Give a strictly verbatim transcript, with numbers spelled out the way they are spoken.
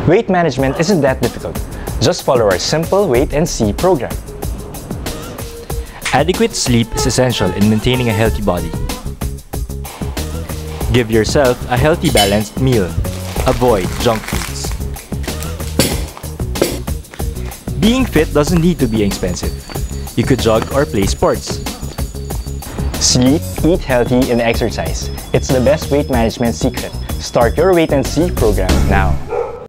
Weight management isn't that difficult. Just follow our simple wait and see program. Adequate sleep is essential in maintaining a healthy body. Give yourself a healthy balanced meal. Avoid junk foods. Being fit doesn't need to be expensive. You could jog or play sports. Sleep, eat healthy, and exercise. It's the best weight management secret. Start your wait and see program now.